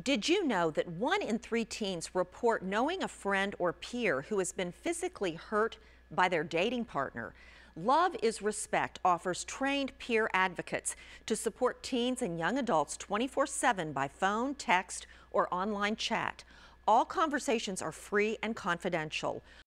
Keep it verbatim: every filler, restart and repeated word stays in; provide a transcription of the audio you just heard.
Did you know that one in three teens report knowing a friend or peer who has been physically hurt by their dating partner? Love is Respect offers trained peer advocates to support teens and young adults twenty-four seven by phone, text, or online chat. All conversations are free and confidential.